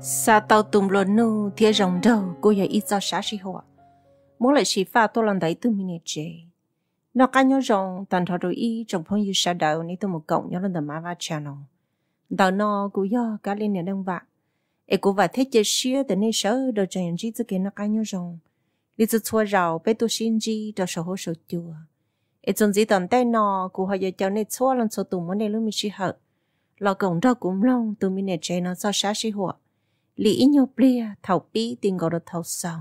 Sa tàu tùm luôn nu thia rồng đầu cô giờ ít cho sát sĩ hoa mỗi lần chỉ pha tôi lần đấy từ mình chế nó cá nhau rồng tận thọ rồi y trong phong yêu sa đầu này tôi một cộng nhau lên tầm Mab Vaj Channel đầu nó cô do cá lên nhà đông vạ em cô và thế chế xưa từ nay sợ đồ chuyện gì cái nó cá nhau rồng đi từ xua rào bé tôi xin gì cho sở hữu sở chùa em trong gì tận tay nó cô hay giờ cho nên xua lần số tụm vấn đề luôn mình chỉ hở lo cộng đó cũng long từ mình chế nó cho sát sĩ hoa lý nhau bia thầu pi tiền gọi được thầu sòng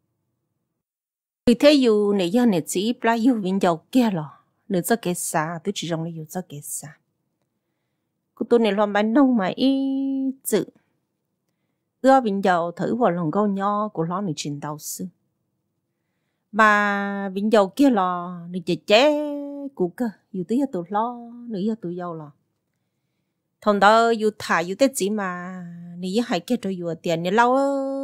vì thế dù này do này chỉ bla dù viên dầu kia lo nữa cho cái xa tôi chỉ dùng là dù cho cái xa cô tôi này làm bánh nông mà ý chữ ưa viên dầu thử vào lòng câu nho của nó này trình đầu sư mà viên dầu kia lo này chế của cơ dù tới giờ tôi lo nữa giờ tôi dầu lo thằng đó dù thả dù tết gì mà này hay kết rồi dù tiền này lâu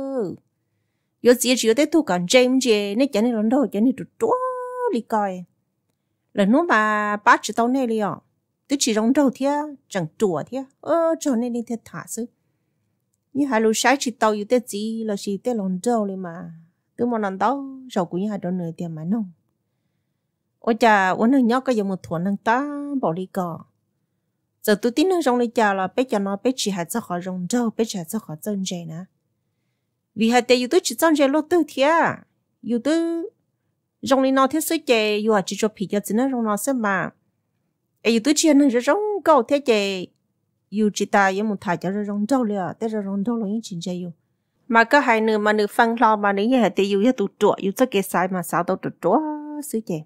dù chỉ tết tu còn James gì này chẳng này lần đầu chẳng này tụt tua đi coi lần nữa mà bác chỉ tao này đi à tôi chỉ trong đầu thia chẳng chùa thia cho nên đi thiệt thả sức như hai lũ sai chỉ tao dù tết gì là chỉ tết lần đầu đi mà tôi muốn lần đó rồi cũng như hai đứa nữa tiền mà nông ôi chà uống hơi nhóc cái giống một thuần năng ta bỏ đi cò giờ tôi tin nó trong này chả là bé cho nó bé chỉ hạt cho họ rong rau bé chỉ hạt cho họ chân dày nè vì hạt để tôi chỉ chân dày lót tư thia tôi trong này nó thiết sấy chè chỉ cho phì cho nó trong nó xem mà tôi chỉ nó rong câu thế chè chỉ ta một thải cho rong rau liền thế rong rau là những chuyện gì mà có hai nửa mà nửa phăng lo mà nửa hạt để cho tụt trọ cho cái sai mà sao tao tụt trọ sấy chè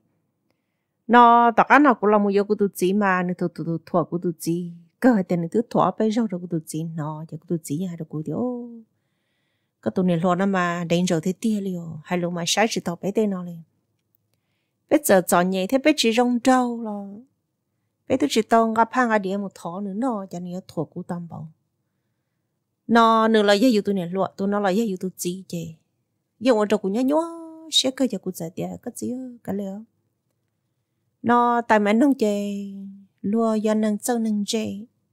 nó tất cả nó cũng là một yếu của tụi chị mà nó tụi thua của tụi chị cơ hội tiền tụi thua bây giờ rồi của tụi chị nó cho tụi chị hay được của điều cái tụi này lo nó mà đánh rồi thế tia liều hay lúc mà sai chỉ tao bé tên nó liền bây giờ chọn nhẹ thế bé chỉ rong trâu là bé tụi chị tao gặp hàng ở địa một thỏ nữa nó cho nên thua của tam bảo nó nữa là yếu tụi này lo tụi nó là yếu tụi chị chứ yếu ở trong của nhau sẽ cơ cho của giải tiền cái gì cái liều nó tại mấy nông chè lúa do nông châu nông chè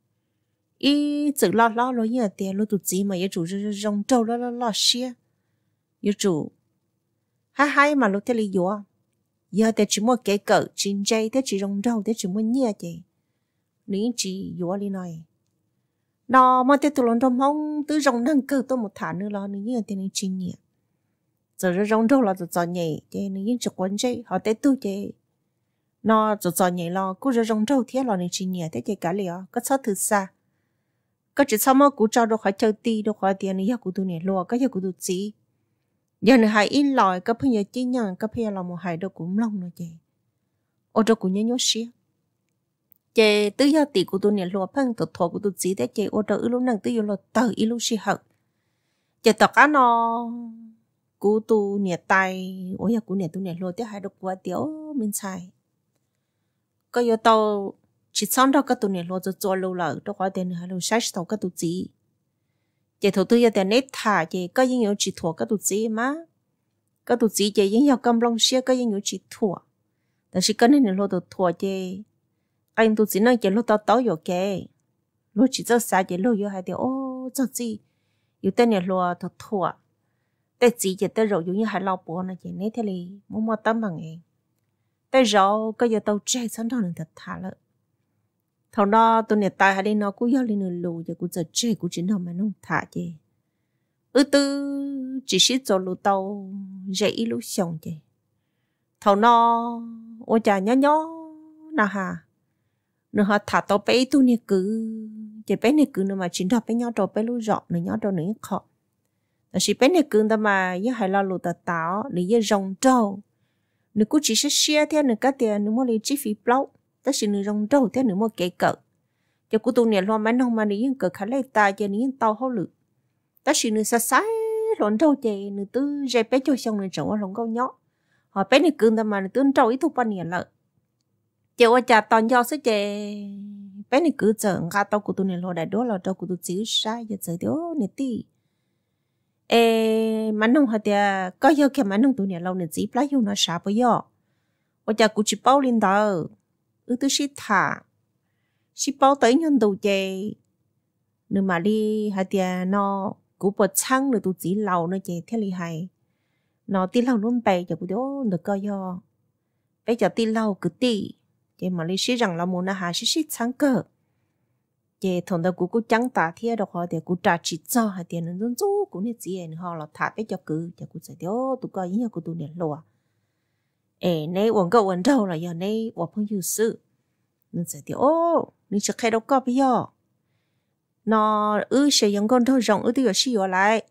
ý tự lo như tiền lúa tụt gì mà yêu chủ rong trâu lo xia yêu chủ hai mà lúa thế li vô giờ thế chỉ mua cái cỡ chín chè thế chỉ rong trâu thế chỉ mua nhia chè ní chỉ vô đi này nó mà thế tụi lon trong hông tứ rong nâng cỡ tôi một thả nữa lo ní như thế này chỉ nhia giờ rong trâu là tụt nhẹ chè ní chụp quấn chè họ té tu chè nó cho nhảy lo cú ra rong trâu thiết lo này chỉ nhảy thế cái cả liền có sao từ xa có chỉ sao mà cú trâu đâu khỏi chơi ti đâu khỏi tiền này cú tu này lo cái cú tu gì giờ này hay in lòi cái bây giờ chỉ nhận cái bây giờ là một hai đâu cũng long nữa chị ô đâu cũng nhớ xía chị từ giờ tỷ cú tu này lo phăng tụt thọ cú tu gì thế chị ô đâu lúc nào từ giờ lo từ lúc xí hận chị tất cả nó cú tu này tay ôi cú này tu này lo thế hai đâu quá tiểu mình xài cái yêu tàu chỉ xong đó cái tụi này lo cho lâu lợ đó có tiền hay là sai tàu cái tụi gì chỉ thầu tư giờ tiền nét thả chỉ có những người chỉ thua cái tụi gì mà cái tụi gì chỉ những người cầm long xia cái những người chỉ thua但是cái này lo tụi thua chỉ cái tụi gì nó chỉ lo tao rồi kệ lo chỉ cho sai chỉ lo vô hai điều ô cho gì yêu tên này lo tụi thua tên gì chỉ tên rồi như hai lo bùa này chỉ nét thế này mua tấm bằng ấy tại rồi cái giờ tàu chạy sang đó nên thật thà lợ thằng đó tôi nè tài hay đi nó cũng giao lên nửa lù giờ cũng giờ chạy cũng chỉ nào mà nó thả chứ tư chỉ biết cho lù tàu dậy lù xong chứ thằng nó ôi chà nhó nà hà nữa họ thả tàu bé tôi nè cứ chỉ bé nè cứ nữa mà chỉ đọc bé nhau tàu bé lù rọ nữa nhau tàu nữa khó là chỉ bé nè cứ ta mà với hai lo lù ta táo để với rong trâu nếu cứ chỉ share theo nữa cái tiền nếu mua lấy chi phí blog, tất nhiên nếu rong trâu theo nếu mua cái cỡ, cho cô tu này lo mấy năm mà nếu cỡ khá lấy tài cho nếu tàu hậu lực, tất nhiên nếu sai lộn trâu chè nếu tư dây bé cho xong nếu trồng ở lồng câu nhóc, họ bé nếu cưng ta mà nếu tư trâu ít thu bao nhiêu lợi, chèo qua chả toàn do số chè bé nếu cứ chờ ngã tàu cô tu này lo đại đó là trâu cô tu chỉ sai giờ chờ đó nè tí mà nông hạt thì có giờ cái mà nông tụi này lâu nên chỉ lấy vô nó sao bây giờ, ở nhà cũng chỉ bao lên đó, tôi chỉ thả, chỉ bao tới nhân đầu chè, nếu mà đi hạt thì nó cú bớt chăng nữa tụi chỉ lâu nữa chị thế li hay nó tí lâu luôn bè cho cú đó được coi do bây giờ tí lâu cứ tí chị mà lý sĩ rằng là muốn là hà sĩ chăng cơ chị thằng đó cú trắng tả thiệt đó họ thì cú trả chỉ cho hay tiền nó run rú cú này gì họ là thả bây giờ cứ cho cú sẽ đó tụi coi như cú tụi này lùa này uống gạo uống đâu là giờ này uống phong yêu sự nên sẽ thì nên sẽ khai đâu có bây giờ nó sử dụng con thâu rộng thì giờ sử dụng lại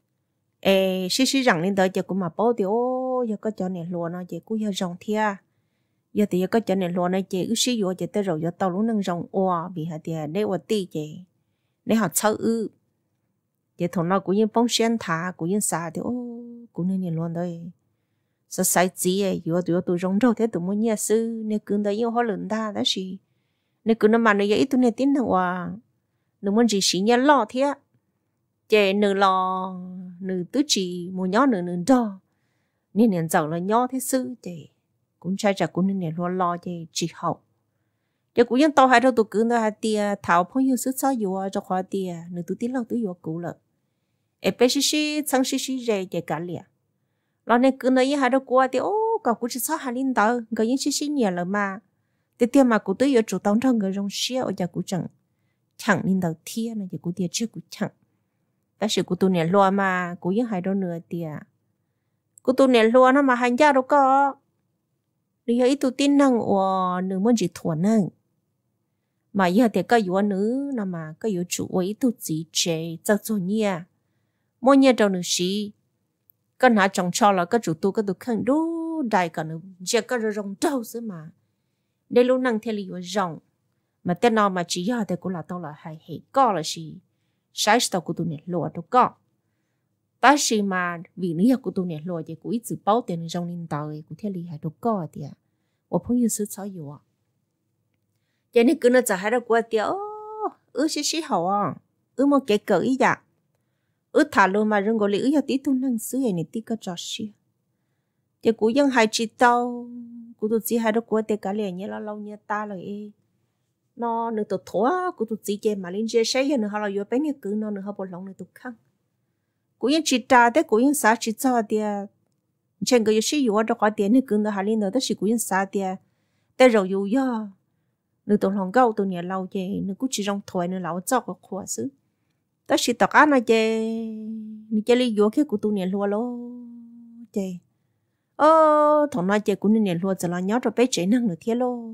sử rằng nên tới giờ cũng mà bao thì giờ có cho này luôn nó giờ cũng giờ rộng thia giờ thì giờ có cho này luôn nó giờ sử dụng giờ tới rồi giờ tàu luôn nâng rộng vì hạt thì nếu ở tì giờ nếu họ sâu giờ thằng nó cũng như bông sen thả cũng như xả thì cũng nên này luôn đấy sao sai gì giờ tụi rộng đâu thế tụi muốn nhà sư nên cứ đấy họ lớn ta đó gì nên cứ nó mà nó ít tụi này tin thằng nữ muốn gì xí nhà lo thế chị nữ lo nữ tứ chỉ một nhỏ nữ đó nên nên giàu là nhỏ thế sư chị cũng trai trả cũng nên lo chị chỉ học chị cũng yên tao hay đâu tụi cứ nó hay tia thảo phong yêu sức sao yêu cho khoa tia nữ tụi tin lâu tụi yêu cũ了bé xí sang xí rẻ chị cả liền lo nên cứ nói hay đâu qua thì cậu cũng chỉ sao hay linh đạo cậu những xí nhiều了mà thì tiền mà cũng tụi yêu chủ động trong người trong xí ở nhà cũng chẳng nên đầu tiên này thì cô tia chưa cũng chẳng ta sự của tôi nè loa mà cô vẫn hay đâu nữa tia cô tôi nè loa nó mà hành gia đâu có đi ấy tôi tin năng nửa muốn chỉ thuần năng mà giờ thì có yếu nữ nè mà có yếu chủ ấy tôi chỉ chế cho nha mỗi nhà đâu nữa xí con hả chồng cho là có chủ tôi có tôi khăn đu đại cả nữa giờ có rong đâu chứ mà đây lúc năng theo lý rong mà tên nào mà chỉ giờ thì cũng là tao là hay hệ có là gì sai tao của tụi này lùa đâu có ta chỉ mà vì nữa của tụi này lùa thì cũng ít dự báo tiền trong linh tàu ấy cũng theo lý hay đâu có thì我朋友是超有cho nên cứ nó trả hai đâu qua thì xí hậu một cái cỡ ý dạ thả luôn mà rừng gọi lý tí tu năng xứ này tí có trò xí thì cũng vẫn hay chỉ tao của tụi chỉ hai đâu qua thì cả liền như là lâu như ta rồi nó nữa tụi thua của tụi chị chơi mà lên chơi say nữa họ là vô bên này cứ nó nữa họ bỏ lòng nữa tụi khăng cũng như chị ta đấy cũng như sao chị cho thì trên cái sự yêu đó có tiền nữa cứ nó họ lên nữa đó chỉ cũng như sao thìแต่rồi yêu yo nữa tụi lòng gạo tụi nhà lâu chơi nữa cũng chỉ trong thôi nữa lâu cho có khóa xứ đó chỉ tất cả nó chơi nữa chơi đi vô cái của tụi nhà luôn lo chơi thằng nó chơi cũng nhà luôn giờ là nhớ rồi bé chơi năng nữa thế lo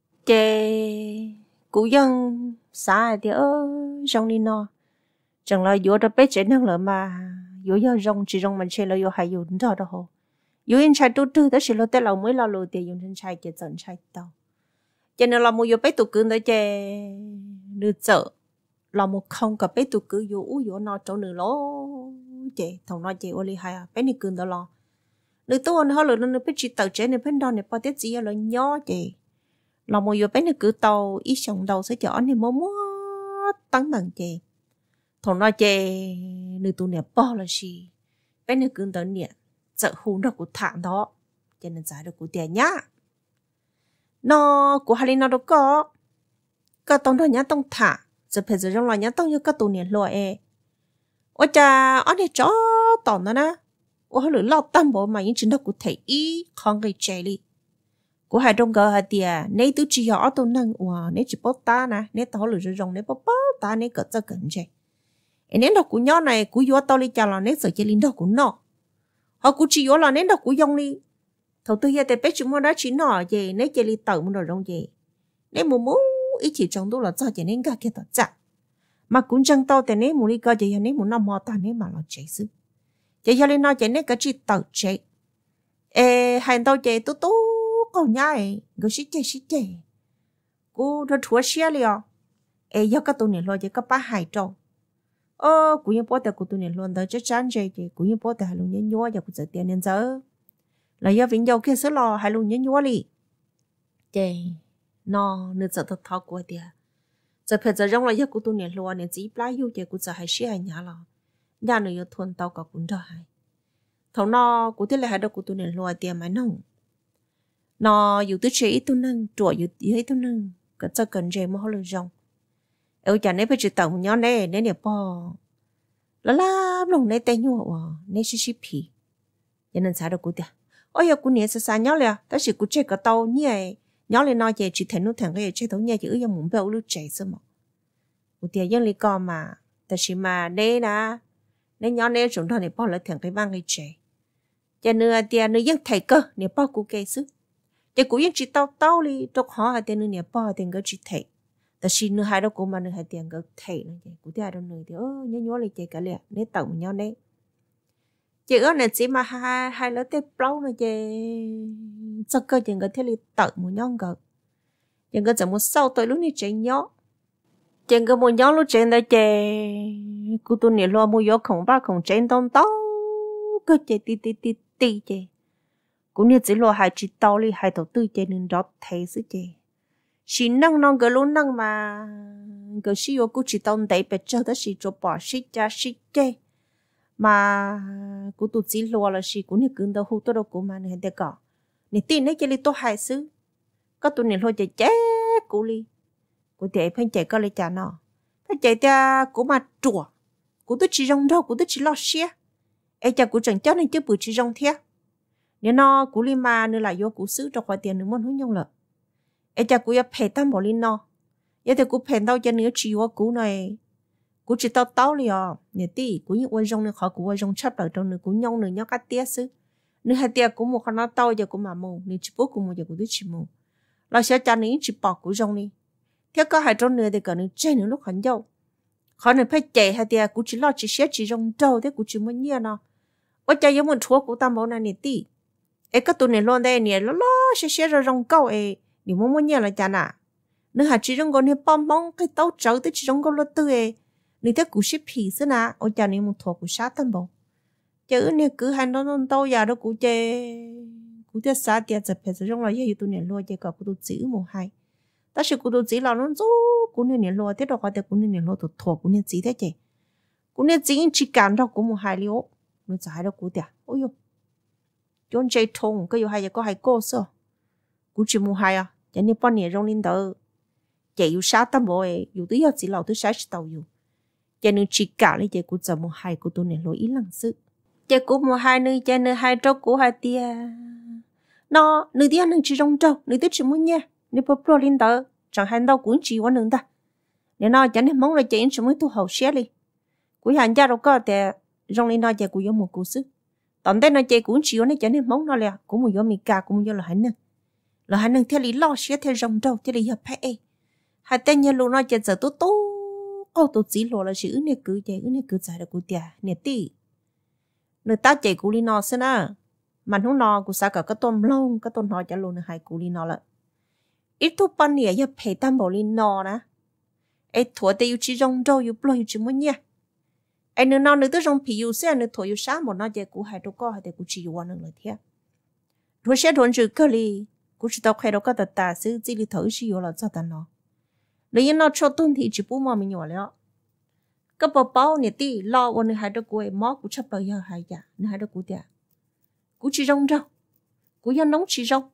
chơi cú dân xa thì rong đi nó chẳng là vô đó bé trẻ năng lợi mà vô do rong chỉ rong mình chơi là vô hay vô đó đó hồ vô in trai tu đó chỉ là tới lâu mới lo lùi tiền dùng trên trai chơi dần trai tao cho nên là một vô bé tụ cứ tới chơi đưa chợ là một không cả bé tụ cứ vô nó chỗ nữa lo chơi thằng nó chơi oli hay bé này cứ đó lo nữ tu nó lừa nó bé chỉ tàu chơi này bé đó này bao tiết gì là nhỏ chơi là một giờ bé này cứ tàu ít xong đầu sẽ chở này mua tăng bằng chè thằng nó chè nữ tụ nè bao là gì bé này cứ tới nè sợ hùn được của thằng đó cho nên giải được của tiền nhá nó của hai nó đâu có tông đó nhá tông thả giờ phải giờ trong là nhá tông như các tụ nè lội ôi cha ở đây chó tỏng đó nè ôi lửa lao tâm bộ mà những chuyện đó của thầy ý không gây chè đi của hai đông gờ hai tia nếu tụi chị họ tôi năng nếu chỉ bớt ta nè nếu tao lười rong nếu bớt ta nếu cỡ cho cần chơi nếu đó của nhỏ này của vô tao đi chào là nếu sợ chơi linh đó của nó họ của chị vô là nếu đó của dông đi thầu tôi giờ để bé chúng nó đã chỉ nọ gì nếu chơi linh tàu muốn rồi rong gì nếu muốn ít chỉ trong tôi là cho chơi nên cả kia tao chặt mà cũng chẳng tao thì nếu muốn đi coi chơi nếu muốn nó mò ta nếu mà nó chơi xứ chơi cho linh nó chơi nếu cả chỉ tàu chơi hai tao chơi tú còn nhai người xí chơi cô nó thua xe liền giờ các tụi này lo cho các bác hại trâu cũng như bố của tụi này luôn đó chắc chắn chơi cũng như bố hay luôn nhớ nhua giờ cũng giờ tiền nên giờ là giờ vĩnh dầu kia sẽ lo hay luôn nhớ nhua đi chơi nó nên giờ thật thao của tiền giờ phải giờ trong là giờ của tụi này luôn nên chỉ play yêu chơi cũng giờ hay xe hay nhá lo nhà này giờ thuần tao cả cũng đó hay thằng nó cũng thế là hay đâu của tụi này luôn tiền mà nông nóอยู่tới chế tôi năng trộiอยู่tôi năng cái cho cần chơi mà họ lười rong chả nên phải chỉ tàu nhỏ này nên để bỏ là lòng này tay nhau này xí phì cho nên sao đâu cụ tiệt ôi giờ cụ nhẹ xa nhau liền đó là cụ chơi cái tàu như vậy nhau lên nói về chỉ thấy nó thằng cái chơi tàu nhẹ chứ giờ muốn béo lúc chạy sao mà cụ tiệt dân lý co mà đó mà đây nè nên nhau này chúng ta này bao lại thằng cái vang cái chạy cho nên tiệt nó dân thầy cơ này bao cụ cây sức cho cụ dân chỉ tàu đi đọc họ hay tiệt này bao tiền cái chỉ thầy đó là nó hai đó cụ mà nó hai tiền cái thầy nó vậy cụ tiệt đó nữa thì nhớ lại chạy cả liền nên tàu nhau này chị ơi này chỉ mà hai lớp tép lâu này chị sao cơ chị có thể đi tận một nhóm gật chị có chẳng một sau tới lúc này chị nhớ chị có một nhóm lúc trên đây chị cô tôi nhớ lo mua gió không ba không trên đông tao cơ chị ti chị cũng như chỉ lo hai chị tao đi hai đầu tư chị nên đó thấy sự chị chỉ năng non cái luôn năng mà cái gì cô chỉ tao đấy bị cho đó chỉ cho bỏ xích ra xích chị mà cô tụt chỉ lo là gì cũng như cứng đầu hút đâu cũng mà này để cả này tin đấy chỉ li tôi hại xứ có tụi này lo chạy chết cô li cô chạy phải chạy có lấy trả nó phải chạy ta cũng mà chùa cô tôi chỉ rong đâu cô tôi chỉ lo xe ai cha cô chẳng chết nên chứ bự chỉ rong thế nếu nó cô li mà nữa là do cô xứ cho khoai tiền nữa muốn hướng nhau lợ ai cha cô ya phải tam bỏ li nó vậy thì cô phải đâu cho nữa chỉ có cô này cú chỉ tao liền nè tí cú như quay rong nữa họ cú quay rong chấp ở trong nữa cú nhông nữa nhóc cá tía xứ nữa hai tía cú một con nó tao giờ cú mà mù nè chỉ bố cú một giờ cú đứt chỉ mù là sẽ cha nữa chỉ bỏ cú rong đi thế có hai trong nữa thì cả nữa chơi nữa lúc hắn dâu họ nữa phải chạy hai tía cú chỉ lo chỉ sẽ chỉ rong trâu thế cú chỉ muốn nhia nó ở chơi giống mình thua cú tam bảo này nè tí ấy cái tụi này luôn đây nè lo sẽ rồi rong câu ấy thì muốn nhia là cha nà nữa hai chỉ rong con này bom bong cái tao trâu tới chỉ rong con lo tư ấy nếu thế cú ship phì xí na, ôi cha này một thuộc cú sát tâm bộ, chứ nếu cứ hành động đâu giờ đó cú chơi sát tiệt chập hết rồi trong là gì tụi này lo chơi cả cú tụi chữ một hai, ta chỉ cú tụi chữ là nó rú cú này lo thế đó có thể cú này lo tụt thuộc cú này chữ thế chứ, cú này chữ chỉ cảm đâu cú một hai liu, nó giải đâu cú tiệt, ôi yo, chọn chơi thông cái yo hai giờ có hai cô sao, cú chỉ một hai à, cho nên bao nhiêu trong linh đó, chạy yêu sát tâm bộ ấy, yêu tới giờ chỉ lâu tới sát chỉ tàu yêu cho nên chỉ cả lấy chơi của giờ một hai của tôi này lỗi ý lăng sự chơi của một hai nơi chơi nơi hai trâu của hai tia nó nơi tia nơi chỉ trong trâu nơi tới chỉ muốn nha nếu bố pro linh tờ chẳng hành đâu cũng chỉ quan nữa ta nếu nó chẳng nên mong là chơi chỉ mới tu hậu xé đi của hành gia đâu có thì trong linh đó chơi của giống một cú sức tận đây nó chơi cũng chỉ nó chẳng nên mong nó là cũng một giống mì cà cũng một giống là hành theo lý lo xé theo trong trâu theo lý hợp hay hai tên như luôn nó chơi giờ tốt tôi chỉ lo là chữ này cứ chạy được của tiệt nè tí người ta chạy của li nó xem na mà không nó của sao cả cái tôm lông cái tôm họ chạy luôn hai của li nó là ít thuốc ban nè giờ phải tam bảo li nó nè ai thua thì yêu chỉ rong rau yêu blo yêu chỉ muốn nha ai nữa nó nữa tới rong phi yêu xe nữa thua yêu sáng một nó chạy của hai đứa con hai đứa của chỉ yêu nữa là thế thua xe thua chữ cái li của chỉ tao khai đâu có tật ta xứ chỉ li thử chỉ yêu là sao ta nó lấy nó cho tuần thì chỉ bố mà mình nhỏ léo cái bao này tí loวันnày hai đứa cô em mót cũng chấp lời giờ hai giờ này hai đứa cô tiệt cô chỉ rong rau cô giờ nóng chỉ rong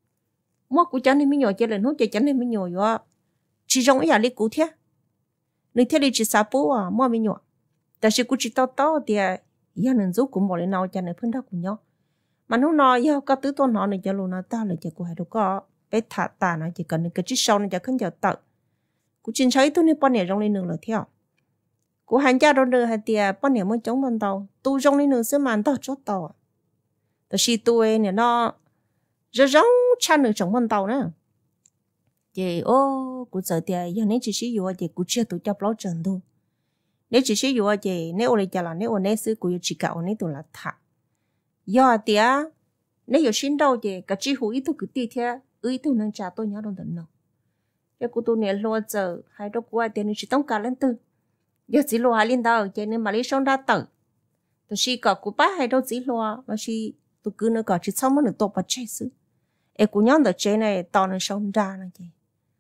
mót cô chán này mình nhỏ chơi lên hốt chơi chán này mình nhỏ vậy chỉ rong ấy là lấy cô thế người thế đi chỉ sao bố à mót mình nhỏแต่是cô chỉ tao thì giờ nên giúp cũng bỏ lên nào chán này phân đắc của nhau mà nó nói giờ có tứ tôn họ này cho luôn nó tao là cho cô hai đứa có bé thả tà nó chỉ cần cái chiếc sau này cho khấn giờ tự cú chín thấy tôi nên bao nhiêu trong lên đường là theo cú hành gia đó đưa hai tia bao nhiêu mới chống ban đầu tu trong lên đường sẽ màn tao chốt tàuแต่是tôi này nó rất giống chăn được chống ban đầu nữa chị ô cú sợ tia giờ nếu chỉ sử dụng chị cú chưa tụi chấp lót trần thôi nếu chỉ sử dụng chị nếu ở đây là nếu ở đây xứ cú chỉ cạo nếu tụi là thả giờ tia nếu giờ xin đâu chị cả chỉ hủy tôi cứ tia theo ý tôi nên trả tôi nhớ đâu tận nào cái cô tôi này lo giờ hai đứa qua tiền chỉ tông cả lên từ giờ chỉ lo hai lên đầu cho nên mà lấy xong ra tử tôi chỉ có cô bác hai đứa chỉ lo mà chỉ tôi cứ nó có chỉ xong mới được tốt bắt chạy xứ em cô nhớ được chơi này tao nó xong ra này chị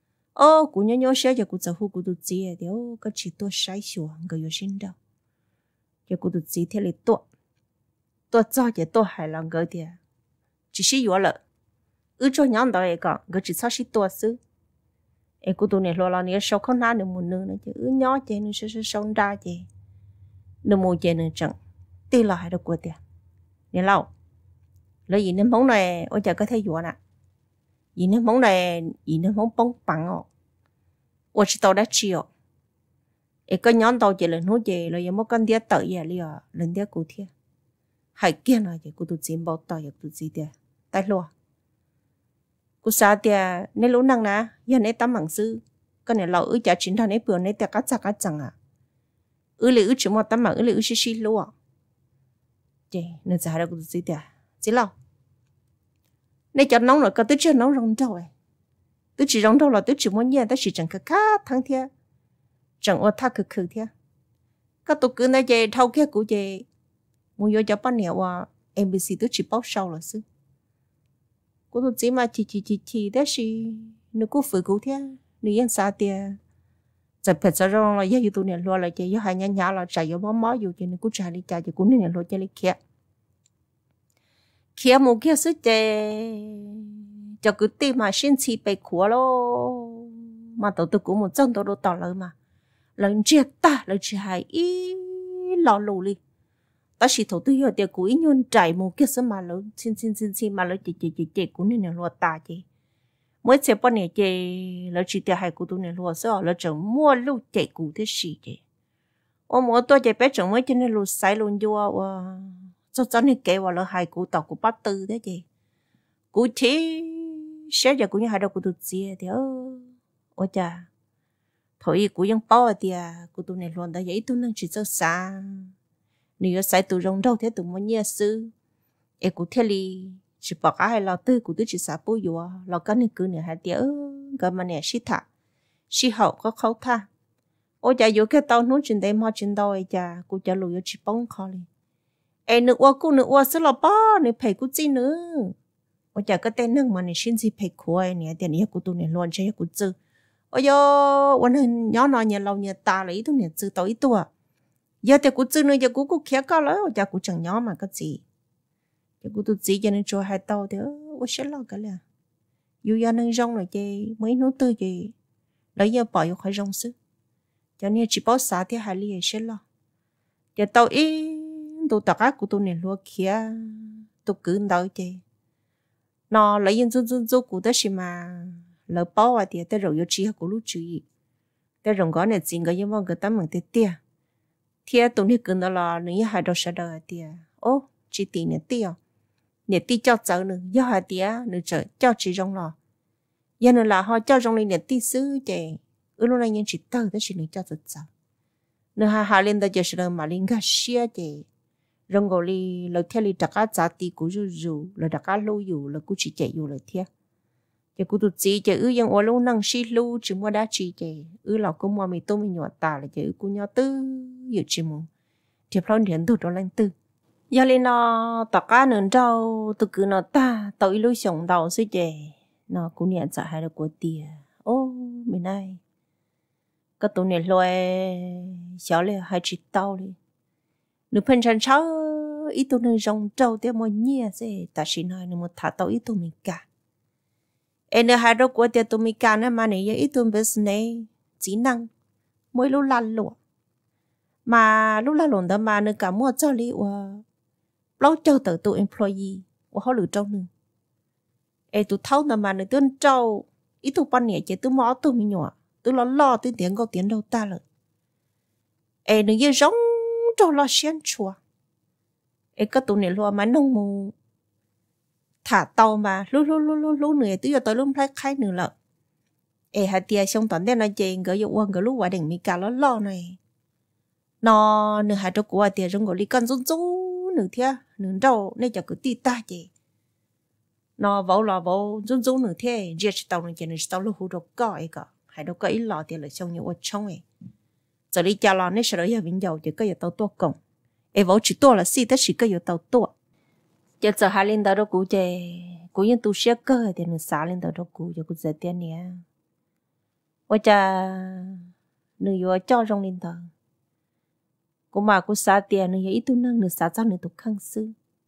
ô cô nhớ xe cho cô giờ hú cô tôi chỉ thì ô cái chỉ tôi sai sửa cái yêu xin đâu cho cô tôi chỉ thế là tôi cho chị tôi hài lòng cái thì chỉ sử dụng là cho nhóm đó cái chỉ sao chỉ tôi xứ em cô tôi này lo này sau không nào được một nửa nữa chứ nhỏ chị nó sẽ xong ra chị nửa mua chơi nửa chẳng tiêu là hai đứa của tiền nè lâu lấy gì nên món này ôi chả có thấy dọa nè gì nên món này gì nên món bông bằng ọ ôi chỉ tao đã chịu ấy cái nhóm tao chỉ lần hốt gì là giống một con đĩa tự vậy liền lần đĩa cụ thiệt hay kia là gì cụ tụi chim bao tao tụi gì thế tay lúa cụ sao thế nên lúc năng nè giờ nên tắm bằng sư cái này lâu chả chín thằng ấy bữa nên ta cắt chẳng à lì chỉ một tấm mà lì xí lúa chị nên giờ đâu có gì thế chỉ lâu nên cho nóng rồi có tới chưa nóng rong đâu ấy tôi chỉ rong đâu là tôi chỉ muốn nghe tôi chỉ chẳng khá thằng thiệt chẳng ở thà khử thiệt các tụi cứ nói chị thâu kia của chị muốn vô cho bạn nè và MBC tôi chỉ báo sau là sư của tôi chỉ mà chỉ đó là nó cũng phải của thiệt nó yên xa tiền giờ phải sao rồi là giờ tụi này lo là chị giờ hai nhà là chạy vô mó vô chị nó cũng chạy đi chạy chị cũng nên lo chạy đi kia một kia sức chị cho cứ tìm mà xin chi bị khóa lo mà tụi tôi cũng một chân tôi tỏ lời mà lần chia ta lần chia hai ý lo lù đi ta chỉ thầu tôi giờ tiền của ý nhon chạy một kia sớm mà lớn xin mà lớn chị cũng nên lo ta chị mỗi次半年姐，老去掉海古多年路上，老整摸路姐古的事姐，我摸多姐别整每天的路塞路就我，就你给我了海古岛古巴tư的姐，古天，现在古人还到古多接的哦，我家，头一古人包的啊，古多年路的也都能去做啥，你要塞都容到的都没意思，哎古天里。chỉ bảo cái là tư của tôi chỉ xả bôi vô là cái này cứ này hai tiếng cái mà này xí thả xí hậu có khâu tha ôi cha vô cái tao nói chuyện đây mà chuyện đâu ấy cha cô cha lùi chỉ bông khó đi em nước qua sẽ là bao này phải cô chi nữa ôi cha cái tên nâng mà này xin gì phải khỏe này tiền này của tôi này luôn chơi của chữ ôi yoวันhình nhỏ nói nhà lâu nhà ta lấy tôi này chữ tao ít tuổi giờ thì của chữ nữa giờ của khía cao lắm ôi cha của chẳng nhỏ mà cái gì cô tụi chị cho nên cho hai tàu thì ôi sẽ lo cái là dù gia nên rong là chị mấy nốt tư chị lấy giờ bỏ vô khỏi rong sức cho nên chỉ bảo xả thì hai ly sẽ lo giờ tàu ý tụi tất cả của tụi này luôn kia tụi cứ đợi chị nó lấy những chút của đó xí mà lỡ bảo à thì tới rồi vô chi của lúc chị tới rồi có này chuyện cái gì mà người ta mang tới tiền thì tụi này cứ đó là nếu hai đứa sẽ đợi tiền ô chỉ tiền này tiền nè ti cho cháu nữa do hai tía nữa trời cho chị rong lò giờ nữa là họ cho rong lên nè ti xứ chị lúc này những chị tao đó chị nữa cho cháu nữa hai lên đó giờ sẽ mà lên gà xia chị rong gọi đi lời theo đi đặt cá giá ti của dù là đặt cá lâu dù là cũng chỉ chạy dù là theo chị cũng tụt chị chị dân ở lâu năng xí lâu chỉ mua đá chị chị là cũng mua mì tôm mì nhỏ tà là chị cũng nhỏ tư giờ chị muốn thì phong điện tụt đó lên tư giờ lên nó tất cả những trâu tôi cứ nó ta tôi lưu sống đầu suy chè nó cũng nhận ra hai đứa của tiền ô mình này cái tụi này loe xéo lên hai chị tao đi nếu phần chân cháu ít tụi này rong trâu thì mọi nhia sẽ ta chỉ nói nếu một thả tao ít tụi mình cả em nữa hai đứa của tiền tụi mình cả nữa mà này ít tụi business kỹ năng mỗi lúc lăn lụa mà lúc lăn lụa đó mà nữa cả mua cho lý lâu châu tự tụ employee của họ lựa trâu nữa em tụi thâu mà nữa tên trâu ít tụi ban nhẹ chỉ tụi mỏ tụi mình nhỏ tụi lo tụi tiền có tiền đâu ta rồi em nữa như giống trâu lo xiên chùa em có tụi này lo mà nông mù thả tàu mà lúc nữa tụi giờ tới lúc khai nữa lợ em hai tia xong toàn đen là gì gửi vô quân gửi lúc qua đỉnh mi cả lo này nó nữa hai trâu của tia trong gọi đi con run nửa thia nửa đầu nên cho cứ tì ta chị nó vỗ run nửa thia giết tàu nửa chỉ nửa tàu lúc hú đâu có ấy cả hay đâu có ít lọ thì lại xong nhiều ở trong ấy giờ đi chào lò nên sợ giờ bình dầu chỉ có giờ tàu to cổng ấy vỗ chỉ to là xí tất chỉ có giờ tàu to giờ hai lên đó đâu cú chị cú những tu sửa cơ thì nửa sáng lên đó đâu cú giờ cú giờ tiền nè ôi cha nửa giờ cho trong lên đó cô mà cô xả tiền nữa ít tu năng nữa xả ra nữa tục khăng sư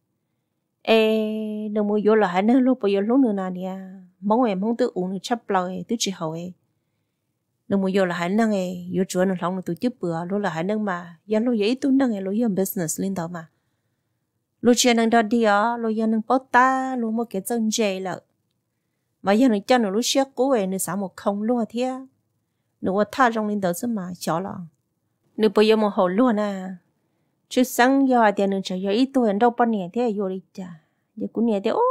ê đừng mua vô là hai nơi lúc bây giờ lúc nữa nè mong em mong tự uống nữa chấp lời tự chỉ hậu nếu mua vô là hai năng ấy vô chuột nó lòng nó tụi chụp bữa lúc là hai năng mà giờ lúc vậy tụi năng ấy lúc giờ business lên đó mà lúc chơi năng đó đi á lúc giờ năng bớt ta lúc mua cái chân dây là mà giờ nó cho nó lúc xưa cố ấy nó sao một không luôn thế nó tha trong lên đó chứ mà chó là nó bây giờ một hồ luôn à chứ sáng giờ thì nó chơi giờ ít tuổi đâu bao nhiêu thế vô đi chả giờ cũng nhẹ thế ô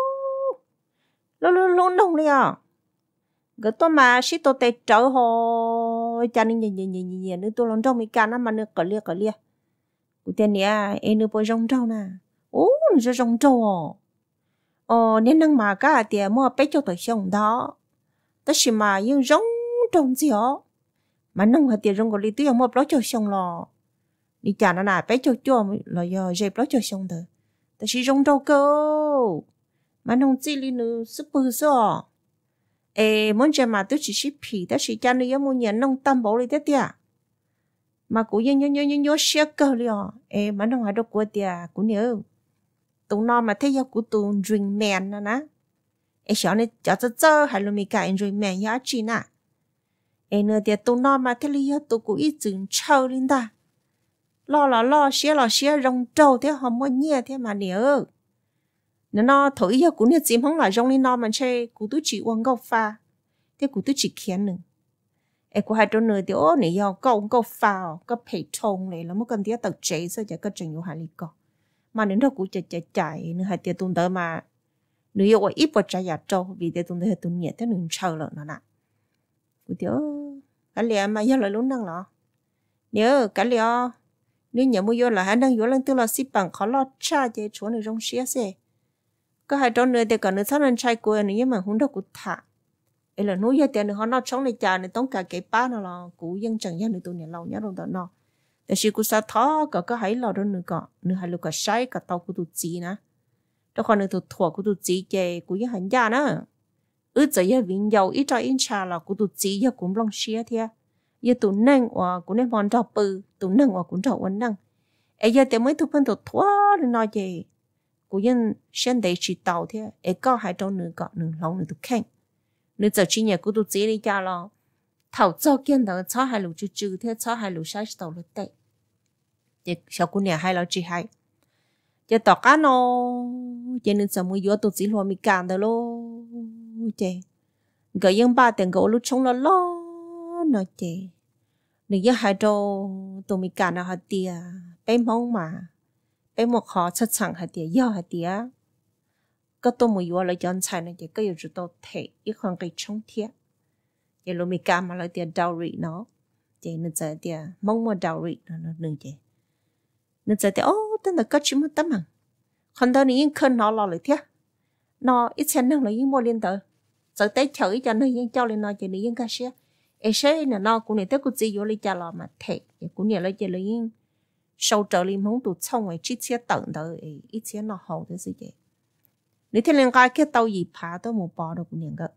lúc nông đi à cái tôi mà xí tôi tệ trở hồ cha nên nhìn nữa tôi lòng trong mấy cái mà nó cởi lia của tên nè em nó bôi rong rau nè ô nó rong rau nên năng mà cái thì mua bé cho tôi xong đó tất nhiên mà nhưng rong rong gì đó mà năng hạt tiền rong có lý tôi mua bé cho xong lo đi chả nó nè bé cho là giờ dây bé cho xong rồi tất nhiên rong rau cơ mà nông chỉ li nữa super sao muốn chơi mà tôi chỉ ship phì đó chỉ cho nó muốn nhận nông tâm bảo đi thế tiệt mà cũng nhớ share cơ liền mà nông hay đâu của tiệt cũng nhớ tụi nó mà thấy giờ của tụi dream man nè sợ này cho hay là mình cái dream man giá trị nè nữa tiệt tụi nó mà thấy lý do tụi cũng ít chừng trâu lên ta lo share rong trâu thế họ muốn nhẹ thế mà nhớ nó thổi giờ cũng như chim không là rong lên nó mà chơi cũng tôi chỉ uống gạo pha thế cũng tôi chỉ kén nữa cũng hai đứa nữa thì này giờ gạo pha có phải trông này là một con tía tật chế sao chả có trình yêu hai lý co mà nếu đâu cũng chạy nữa hai tía tuần tới mà nếu yêu ít vào trái giả trâu vì tía tuần tới tuần nhẹ thế đừng chờ lợn nó nè cũng tía cái liền mà giờ lại lúc năng lọ nhớ cái liền nếu nhà mua vô là hai năng vô lần tư là ship bằng khó lo cha chế chỗ này rong xía xe có hai đứa nữa thì còn nữa sao nên trai của nữa nhưng mà không đâu cũng thả ấy là nói giờ tiền nữa họ nói trong này trà này tống cả cái ba nó là cụ dân chẳng dân nữa tụi này lâu nhớ đâu đó nóแต่สิกูสะท้อก็ให้เราด้วยนึกให้ลูกก็ใช้กับเตากูตุจีนะแต่คนนึงตัวถั่วกูตุจีเจกูยังหันยานะจะยังวิ่งยาวอีจอยอินชาละกูตุจียังกูลองเชียเทียยังตัวนั่งว่ากูเนี่ยมองดอกปืนตัวนั่งว่ากูดอกวันนั่งไอ้ยังแต่ไม่ทุกคนตัวถั่วเลยน้อยเจกูยังเช่นเดียชีเตาเทียไอ้ก็ให้ตัวนึงก็นึงลองนึงตัวแข็งนึกจะชิ้นเนี่ยกูตุจีนี่จ้าละthầu cho kiên đó cho hai lũ chữ thế cho hai lũ sai tàu lụt tệ thì sao cô nhà hai lũ chỉ hai chỉ tao cá nó chỉ nên sao mới vô tụi chỉ lo mi càng đó lo chị cái dân ba tiền gỗ lúc trông lo nó chị nếu như hai đồ tụi mi càng nào hạt tiền bên mông mà bên một họ chắc chắn hạt tiền do hạt tiền có tụi mới vô lại chọn xài này chỉ có yêu tụi thể ít khoảng cái trông thiệt giờ lúc mình cam mà lại tiền dowry nó chị nên giờ tiền mong mua dowry nó đừng chị nên giờ tiền tên là có chuyện mất tấm à còn đâu này những cơn nó lo lại thế nó ít xem năng là những mua liên tử giờ tới chửi cho nó những cho lên nó chị những cái xe xe là nó cũng này tới cũng chỉ vô lấy trả lo mà thế cũng nhiều lấy chị lấy những sâu trở lên mong tụt xong rồi chỉ xe tận đời ít xe nó hậu thế gì chị nếu thế nên cái tàu gì phá tôi một bò đâu cũng nhiều cái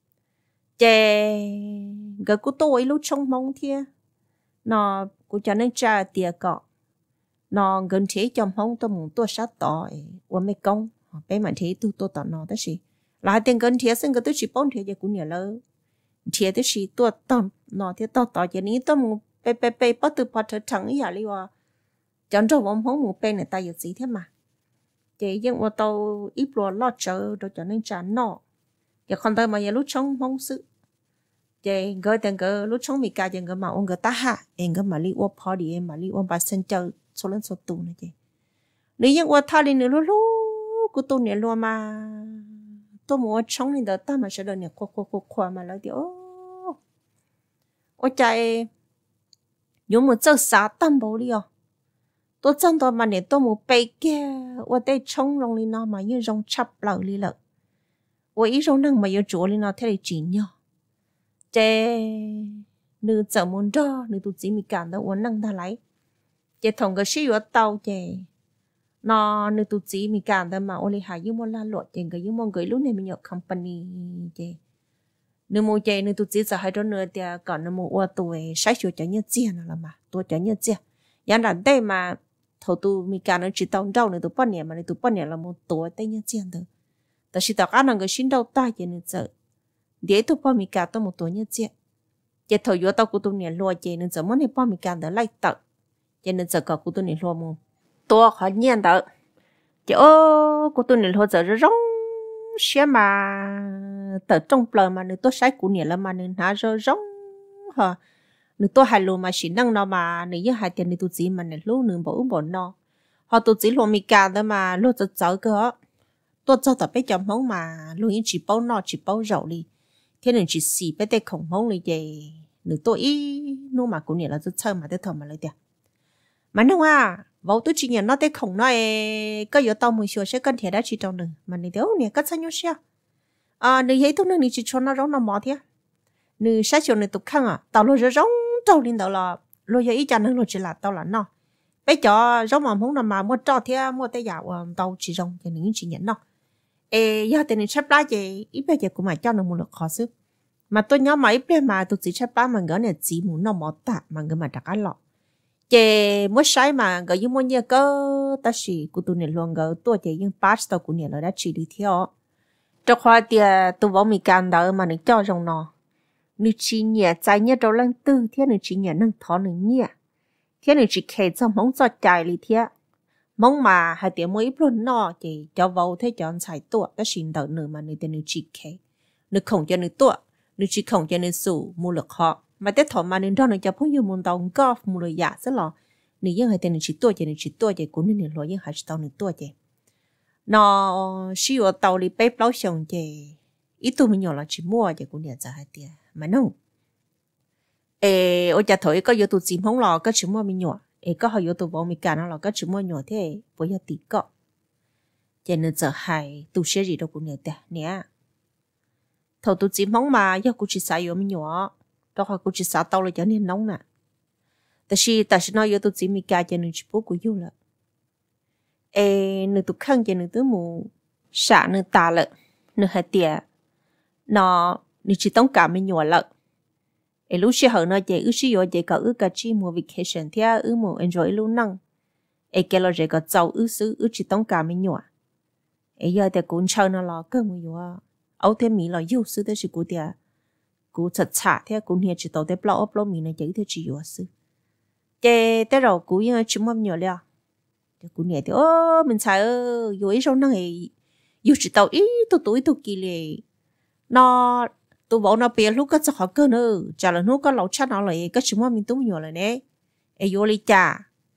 chè cái của tôi lúc trong mong thia nó của cho nên cha tiệt cọ nó gần thế trong mong tôi muốn tôi sát tỏ và mấy công bé mà thế tôi tỏ nó đó gì lại tiền gần thế xin cái tôi chỉ bốn thế giờ cũng nhiều lắm thế tôi chỉ tôi tỏ nó thế tỏ cho nên tôi muốn bé bắt từ bắt thằng ấy à đi vào chẳng cho ông không muốn bé này ta giờ gì thế mà chị nhưng mà tôi ít lo chờ rồi cho nên cha nó giờ còn tới mà giờ lúc trong mong sự chị gọi tên cái lúc trong mình cả những cái mà ông cái ta hạ em cái mà li ô party em mà li ô bà sinh chơi số lần số tụ này chị nếu như qua thà đi nữa lúc của tôi này luôn mà tôi muốn trong này đó ta mà sẽ được này khoa mà lại điều ôi trời dùng một giờ sáng tâm bảo đi tôi chân tôi mà này tôi muốn bay kia ở đây trong lòng đi nó mà như rong chập lợn đi lợn ôi ý rong năng mà yêu chúa đi nó thế là chỉ nhau chè nữ giờ muốn cho nữ tụt chỉ mi cảm đó uốn năng ta lấy chè thòng cái xíu tàu chè nó nữ tụt chỉ mi cảm đó mà ôi hải như muốn la lụa chè cái như muốn gửi lúc này mình nhập company chè nữ mua chè nữ tụt chỉ giờ hai đứa nữa thì còn nữ mua uốn tuổi sai chuột cho nhớ chia nữa là mà tuổi cho nhớ chia nhắn là đây mà thầu tu mi cảm nó chỉ tàu đâu nữ tụt bao nhiêu mà nữ tụt bao nhiêu là một tuổi tay nhớ chia được tại vì tao ăn cái xin đâu ta chè nữ giờ để tôi bao mi cả tôi một tuổi như vậy, giờ thôi vô tao của tôi nè lo chị nên giờ muốn đi bao mình càng đỡ lại tận cho nên giờ có của tôi nè lo mua tôi khó nhiên đỡ chị ô của tôi nè lo giờ rong xe mà tờ trong bờ mà nếu tôi sai của nè là mà nên hả rồi rong hả nếu tôi hay luôn mà chỉ năng nó mà nếu như hai tiền thì tôi chỉ mà nè lúc nữa bỏ nó họ tôi chỉ lo mình càng đó mà lo giờ giờ cơ tôi cho tập bé chồng mông mà lúc ấy chỉ bao nó chỉ bao rau đi thế nên chỉ xì bé tay khổng mông đi vậy nửa tôi ý nó mà cũng nhớ là rất thơm mà tôi thầm mà lấy tiền mà nó à vào tôi chỉ nhận nó tay khổng nó có yếu tao mới sửa sẽ cần thiết đã chỉ trong nữa mà nửa đâu nè cắt sao nhau xia nửa ấy tôi nửa chỉ cho nó rong nó mò thế nửa sát chiều nửa tục khăng à tao lo rong tao lên tao là lo giờ ý chả nửa lo chỉ là tao là nó bé cho rong mà không nằm mà mua cho thế mua tay dạo tao chỉ rong thì nửa chỉ nhận nó giờ thì nửa sắp lá gì ít bé giờ cũng mà cho nó một lực khó sức mà tôi nhớ mấy bé mà tôi chỉ chấp ba mà ngỡ này chỉ muốn nó mỏ tạ mà ngỡ mà đặt cái lọ chè mỗi sai mà ngỡ như mỗi nhà có ta chỉ của tôi này luôn ngỡ tôi chè những pass tao của nhà là đã chỉ đi theo trong khoa thì tôi bảo mình can đó mà nó cho trong nó nữ chỉ nhà trái nhà đâu lần tư thế nữ chỉ nhà nâng thọ nữ nhà thế nữ chỉ kể cho mong cho chạy đi thế mong mà hai tiếng mỗi luôn nó thì cho vào thế cho anh xài tuổi ta xin đỡ nữ mà nữ tên nữ chỉ kể nữ không cho nữ tuổi nữ chỉ không cho nên sủ mua lực họ mà tết thọ mà nên cho nó cho phong yêu muốn tàu golf mua lời giả rất là nữ dân hay tên nữ chỉ tuổi thì cũng nên lo dân hay tàu nữ tuổi thì nó sử dụng tàu đi bếp lâu xong thì ít tuổi mình nhỏ là chỉ mua thì cũng nhận ra hai tiền mà nó ôi cha thôi có yếu tố chim không lo có chỉ mua mình nhỏ có hơi yếu tố bảo mình cả nó là có chỉ mua nhỏ thế với giờ tí cọ cho nên giờ hay tu sửa gì đâu cũng nhận tiền nè thầu tôi chỉ mong mà giờ cô chỉ xài yo mình nhỏ đó là cô chỉ xài tàu là cho nên nóng nè tại sao nói yo tôi chỉ mình cả cho nên chỉ bố của yo là nếu tôi khăng cho nên tôi muốn xả nên ta là nên hai tiền nó nên chỉ tông cả mình nhỏ là lúc xưa họ nói chị ước xí yo chị có ước cả chi mua vacation thì ước mua enjoy luôn năng cái là chị có giàu ước chỉ tông cả mình nhỏ giờ thì cũng chơi nó là cơ mà yo áo thêm mình là yêu sư đó là cô tia cô chặt chặt thế cô nghe chỉ tao để blow up blow mình này chỉ thế chỉ yêu sư cái thế rồi cô yên chỉ mong nhiều了cô nghe thì mình sai yêu ấy sao nó hay yêu chỉ tao ý tôi kỳ lệ nó tôi bảo nó bé lúc có cho họ cơ nữa chả là nó có lâu chắc nó lại có chỉ mong mình tôi nhiều rồi nè yêu đi chả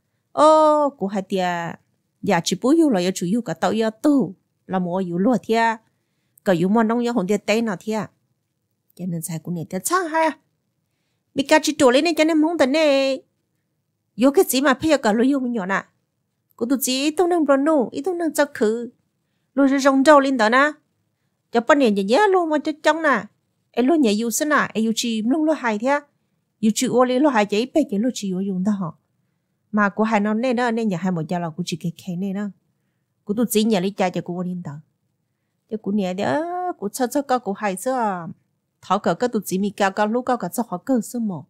cô hai tia giờ chỉ bố yêu là yêu chủ yêu cả tao yêu tu là mua yêu luôn thế có yêu mà nông yêu hồn địa tây nào thế cho nên sai của này thật sao hay bị cá chỉ trộn lên nên cho nên mong tận này yêu cái gì mà phải cả lối yêu mình nhỏ nè cô tụi chị tôi nâng bro nô ít tôi nâng cho khử lối rồi rong rau lên đó nè cho bao nhiêu nhớ luôn mà cho trong nè em lối nhà yêu xin nè em yêu chi luôn lối hay thế yêu chi ô lên lối hay chỉ bé cái lối chi yêu dùng đó mà cô hai nó nên đó nên nhà hai một gia là cô chỉ cái này đó cô tụi chị nhà lấy cha cho cô lên đó cho cô nhẹ đó cô cho các cô hay sao thọ cỡ các tụi chị mi cao lúc cao cả cho họ cơ số một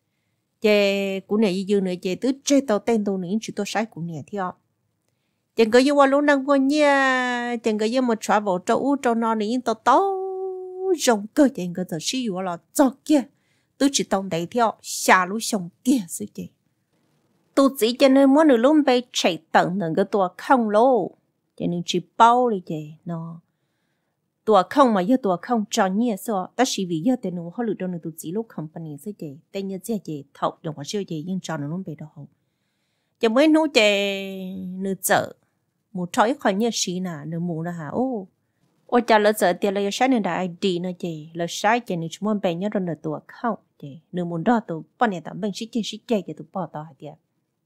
chè cô nhẹ như nữa chè tứ chơi tàu tên tàu nữa chỉ tôi sai cô nhẹ theo chừng cái như qua lúc năng quan nha chừng cái như một xóa bộ trâu nó nữa tàu rồng cơ chừng cái giờ sử dụng là cho kia tôi chỉ tàu đấy theo xả lũ sông kia sự chè tụi chị cho nên muốn được luôn bay chạy tận những cái tua không lô cho nên chỉ bao đi chè nó tua không mà giờ tua không cho nhẹ sao ta chỉ vì giờ tên nó họ lựa chọn được tụi chị lúc company sẽ chè tên như chè thầu dùng họ siêu chè nhưng cho nó luôn bay đâu cho mới nói chè nửa giờ một trái khỏi nhẹ xí nè nửa mù là hả ô cha lỡ giờ tiền là sai nên đại ID nó chè lỡ sai chè nên chúng mình bay nhớ rồi nửa tua không chè nửa mù đó tụi bọn này tạm bên xí chè tụi bỏ tao hả tiệt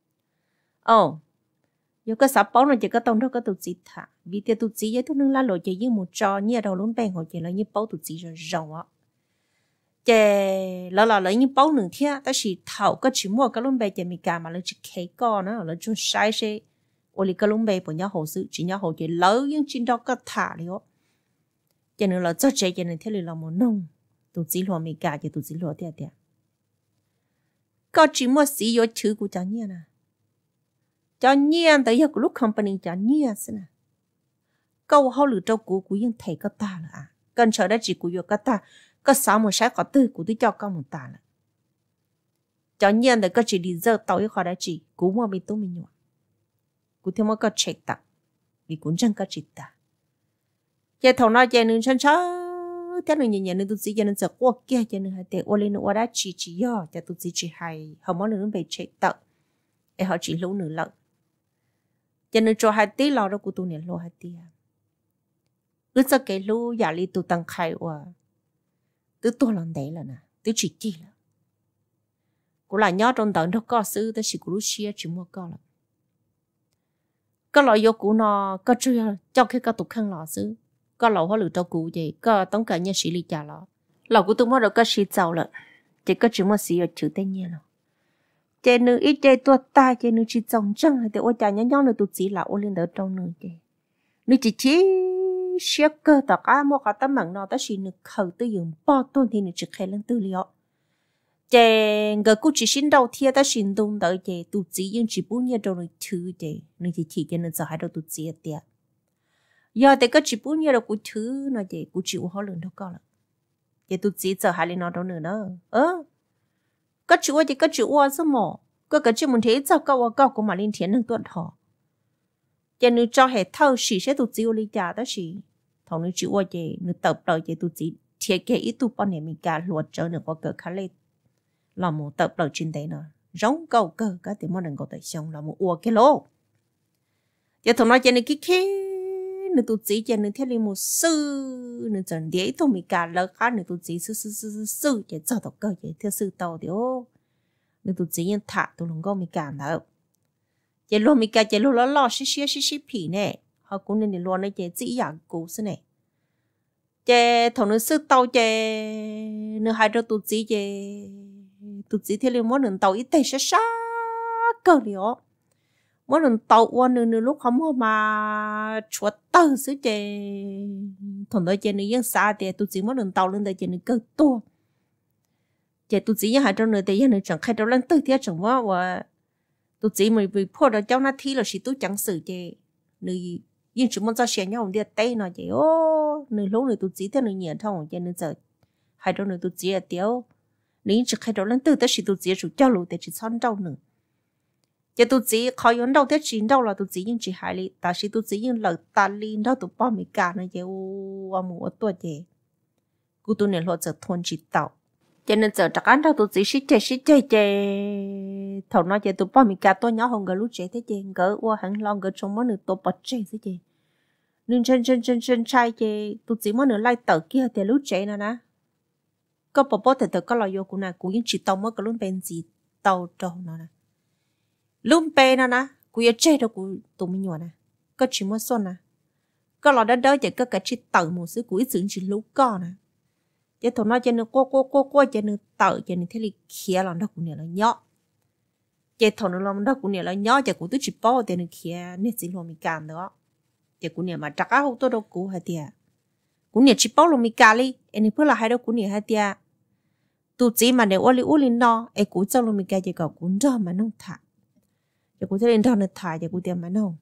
giờ có sắp bao nó chỉ có tông đó có tụi chị thả vì thế tụi chị với tụi nương lá lội chỉ như một trò như đầu luôn bèn họ chỉ là như bao tụi chị rồi rồng á chè là lấy như bao nửa thế ta chỉ thảo có chỉ mua cái luôn bèn chỉ mình cả mà lấy chỉ khay con nó là chung sai xe ôi cái luôn bèn của nhau hồ sự chỉ nhau hồ chỉ lớn nhưng trên đó có thả đi ó cho nên là cho chơi cho nên thế là một nông tụi chị lo mình cả thì tụi chị lo thế có chỉ mua xí vô chữ của cháu nha nè cho nhiên tới giờ của lúc company cho nhiên xem nè câu họ lựa trâu của yên thầy có ta là cần chờ đã chỉ của yêu có ta có sáu một sai có tư của tôi cho con một ta là cho nhiên là cái chỉ đi giờ tàu ý khỏi đã chỉ cú mà bị tôi mình nhọ cú thêm một cái chết ta vì cũng chẳng có chết ta giờ thầu nói giờ nên chân chớ thế nên nhìn nên tôi chỉ giờ nên giờ qua kia giờ nên hay để qua lên qua đã chỉ do giờ tôi chỉ hay không muốn nữa bị chết ta em họ chỉ lú nữa lận giờ nên cho hai tí lo đó của tôi nên lo hai tí ước sao cái lú giả lý tôi tăng khai qua tôi làm đấy là nè tôi chỉ kia là cũng là nhớ trong tận đó có sự tới sự của Russia chỉ mua có là có loại vô của nó có chưa cho cái cái tục khăn lọ xứ có lẩu hoa lửa trâu cụ gì có tống cả nhà sĩ lý trả lọ lẩu của tôi mua được có sĩ giàu lận chỉ có chỉ mua sĩ ở chữ tên nhiên nào chế nữ ít chế tua ta chế nữ chỉ trồng trăng thì ôi cha nhớ nhớ nữ tụt chỉ là ôi lên đỡ trong nữ chế nữ chỉ xếp cơ tất cả mua cả tấm bằng nó ta chỉ nữ khẩu tư dùng bao tôn thì nữ chỉ khai lên tư liệu chế người cũng chỉ xin đầu tiên ta xin đông đợi chế tụt chỉ nhưng chỉ bốn nhiêu trong nữ thứ chế nữ chỉ cho nên giờ hai đầu tụt chỉ ở tiệt giờ thì cái chỉ bốn nhiêu đầu của thứ nó chế cũng chịu khó lượng đâu có là chế tụt chỉ giờ hai lên nó đâu nữa cái chữ gì cái chữ ô sao mà cái chữ mình thấy sao câu của mà liên thiện năng tuần thọ cho nên cho hệ thâu sĩ sẽ tụt chiêu lý trả đó sĩ thằng nữ chữ ô gì nữ tập đời gì tụt chỉ thiết kế ít tụt bao nhiêu mình cả luật cho nữ có cỡ khá lên là một tập đời trên đấy nữa giống câu cơ cái tiếng mà đừng có tại xong là một ô cái lô giờ thằng nói cho nên cái nữ tụt chỉ cho nên theo lên một sư nữ chẳng để thôi mình cả lỡ khác nữ tụt chỉ sư để cho tao cơ để theo sư tao thì ô nữ tụt chỉ nhân thả tụi lòng con mình cả đâu chỉ luôn mình cả chỉ luôn lo xí phỉ nè họ cũng nên để luôn này chỉ dạng cũ thế này chỉ thằng nữ sư tao chỉ nữ hai đứa tụt chỉ theo lên món nữ tao ít tay xa cơ liệu mỗi lần tàu qua nửa lúc không mà chuột tơ xứ chè thằng đó chè nửa dân xa thì tôi chỉ mỗi lần tàu lên đây chè nửa cơ to chè tôi chỉ hai trong nửa thì nửa chẳng khai đâu lên tới thì chẳng quá và tôi chỉ mới bị phô đó cháu nó thi là chỉ tôi chẳng xử chè nửa nhưng chúng mình cho xe nhau đi tay nó chè ô nửa lúc nửa tôi chỉ theo nửa nhiều thông chè nửa giờ hai trong nửa tôi chỉ là tiêu nửa chẳng khai đâu lên tới thì chỉ tôi chỉ chủ cho luôn thì chỉ son đâu nữa giờ tụi chị khỏi用đâu thế chiến đâu là tụi chị nhưng chỉ hai lý,但是tụi chị nhưng lời ta liên đâu tụi bao mấy cả này giờ mua tuổi gì, cô tụi này lo giờ thôn chỉ tàu, cho nên giờ chắc ăn đâu tụi chị xí chơi, thầu nói giờ tụi bao mấy cả tôi nhỏ hơn cái lúc chơi thế chơi, gỡ qua hàng long gỡ trong món nữa tôi bật chơi thế chơi, nên chân trai chơi tụi chị món nữa lại tờ kia thì lúc chơi nè, có bố thì có lo vô cô này cô nhưng chỉ tàu mới cái lúc bên gì tàu trâu nè. Lúc bé nó nè, cô ấy chơi đâu cô tụi mình nhọ nè, có chỉ mua xuân nè, có lọ đó chỉ có cái chỉ tờ một số cô ấy dưỡng chỉ lúc co nè, chứ thằng nó cho nên cô cho nên tờ cho nên thế là kia làm đó cũng nhớ là nhỏ, chứ thằng nó làm đó cũng nhớ là nhỏ, chứ cô tôi chỉ bao tiền kia nên chỉ làm mình càn đó, chứ cô nhớ mà chắc á không tôi đâu cô hay tiệt, cô nhớ chỉ bao làm mình càn đi, anh ấy phải là hai đâu cô nhớ hay tiệt, tụi chỉ mà nếu uli no, anh cô cho làm mình càn chỉ có cũng cho mà nông thả. Giờ cô thấy lên thằng này thải giờ cô tìm mà đâu,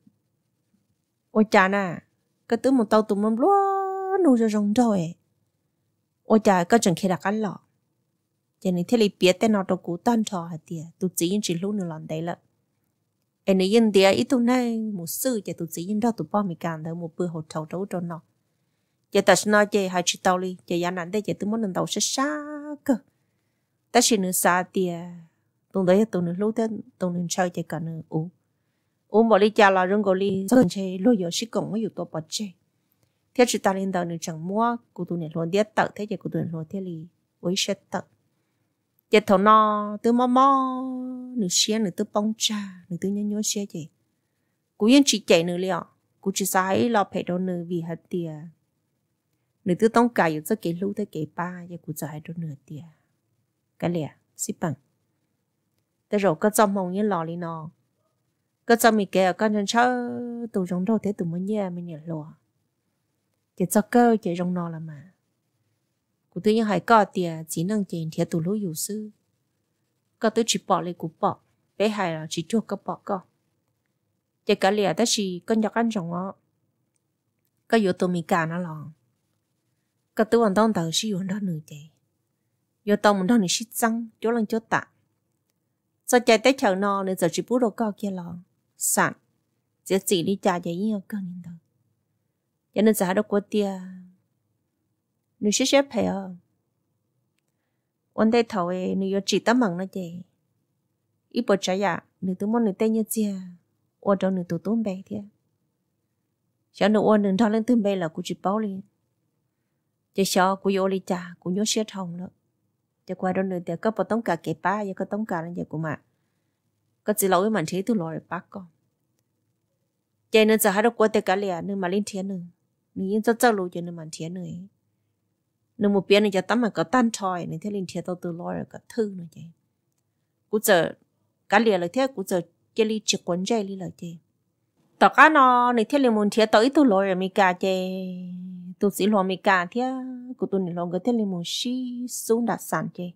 ôi cha nè, cái thứ một tàu tụi mình lúa nuôi ra rong rồi, ôi cha cái chẳng khi đặt ăn lọ, giờ này thế là biết tên nào đâu cô tan trò hả tiệt, tụi chỉ chỉ lúc nữa làm đấy là, anh ấy yên tiệt ít tụi này một sư giờ tụi chỉ yên đâu tụi bao mì càn đâu một bữa hột trâu trâu cho nó, giờ ta nói giờ hai chị tàu đi, giờ nhà nãy đây giờ tụi mình tàu xa cơ, ta chỉ nữa xa tiệt. Tụi đấy tụi nó lúc thế tụi nó chơi chơi cả nữa bỏ đi cha là rong gọi đi chơi chơi lôi giờ sĩ công mớiอยู่ตัวbật chơi thế chỉ ta lên đầu nữa chẳng mua của tụi nó luôn điết tự thế giờ của tụi nó luôn thế li với sẽ tự giờ thằng nó từ mò nữa xe nữa từ bông trà nữa từ nhớ xe gì cú yên chỉ chạy nữa liền cú chỉ sai lo phải đâu nữa vì hết tiền nữa từ tông cài ở cái lú tới cái ba giờ cú sai đâu nữa tiền cái lẹ xí bằngแต่rồiก็จำมองยังหล่อเลยเนาะก็จำมีแกก็จะเช่าตัวรองเราแต่ตัวมันแย่ไม่เนี่ยหล่อจะจะเก้าจะรองนอละมากูตัวยังหายก็เตียจีนังเจนเทียตัวรู้อยู่ซื้อก็ตัวจีปอเลยกูปอไปหายแล้วจีจวกก็ปอก็จะกะเหลี่ยแต่ชีก็อยากกันจงอ่ะก็อยู่ตัวมีการน่ะหรอก็ตัววันต้องเต่าชีอยู่ด้านหนึ่งเจอยู่ตรงมันด้านหนึ่งชิดจังจ้วลังจ้วตะ cho chạy tới chờ nó nên giờ chỉ bút đồ co kia lo sẵn chỉ đi trả vậy nhiều cơn nên đâu cho nên giờ đâu có tiền nếu xếp phải vấn đề thầu ấy nếu chỉ tấm bằng nó vậy ít bớt trái à nếu tôi muốn nếu tên như chia ở trong nếu tôi tốn bè thế cho nên ở nếu thằng lên tốn bè là cũng chỉ bảo liền chỉ sợ cũng vô đi trả cũng nhớ xếp hồng nữa chỉ qua đó nữa thì có bao tông cả cái ba và có tông cả là vậy của mà có chỉ lâu mà thế tôi lo được bác con cho nên giờ hai đứa qua tới cả liền nên mà lên thiên nữa nên rất lâu cho nên mà thiên nữa nên một bên này cho tắm mà có tan tròi nên thế lên thiên tôi từ lo được cả thư nữa vậy cũng giờ cả liền là thế cũng giờ cái ly chỉ quấn dây ly là vậy tất cả nó này thế liền muốn thiên tới tôi lo rồi mi cả vậy tôi chỉ lo mi cả thế của tôi này lo cái thế liền muốn xí xuống đặt sàn vậy